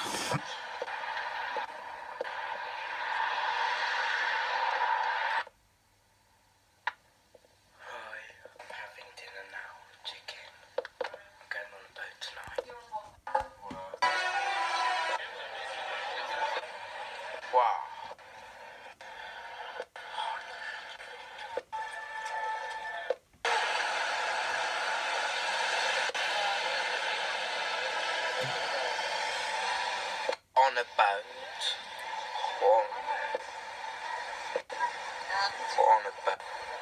I'm having dinner now. Chicken. I'm going on the boat tonight. Wow. On a boat. On a boat.